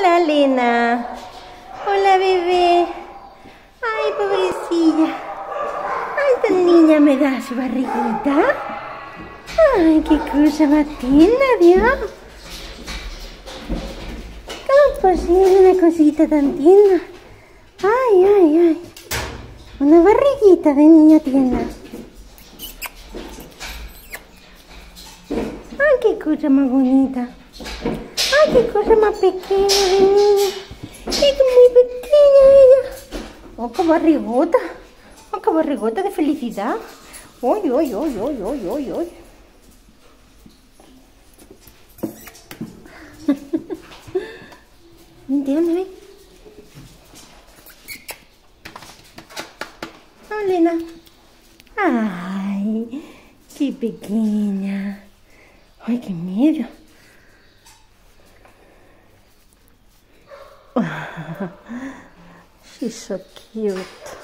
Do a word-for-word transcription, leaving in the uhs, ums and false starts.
Hola, Lena. Hola, bebé. Ay, pobrecilla. Ay, esta niña me da su barriguita. Ay, qué cosa más tierna, Dios. ¿Cómo es posible una cosita tan tierna? Ay, ay, ay. Una barriguita de niña tierna. Ay, qué cosa más bonita. Ay, qué cosa más pequeña de niña. Es muy pequeña ella. Oh, qué barrigota. Oh, qué barrigota de felicidad. Uy, uy, uy, uy, uy, uy, uy. Déjame ver. Oh, Lena. Ay, qué pequeña. Ay, qué miedo. She's so cute.